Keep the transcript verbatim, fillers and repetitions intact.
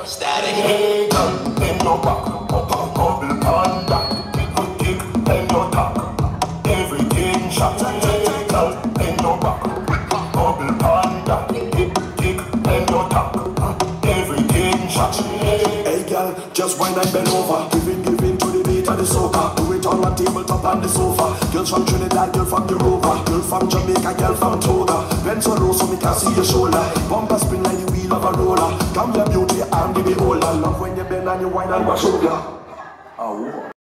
Static. Hey girl, bend your back, up and bubble panda. Good dick, bend your tack, everything shot. Girl, bend your back, bubble panda. Dick, bend your tack, everything shot. Hey girl, just wind and bend over, giving, giving to the beat of the soca. Do it on the tabletop and the sofa. Girls from Trinidad, girl from Europa, girl from Jamaica, girl from Toga. Bend so low so me can see your shoulder. Bumper spin like the wheel of a roller. Come your beauty and give me all. I love when you bend and you wine and wash over. Oh.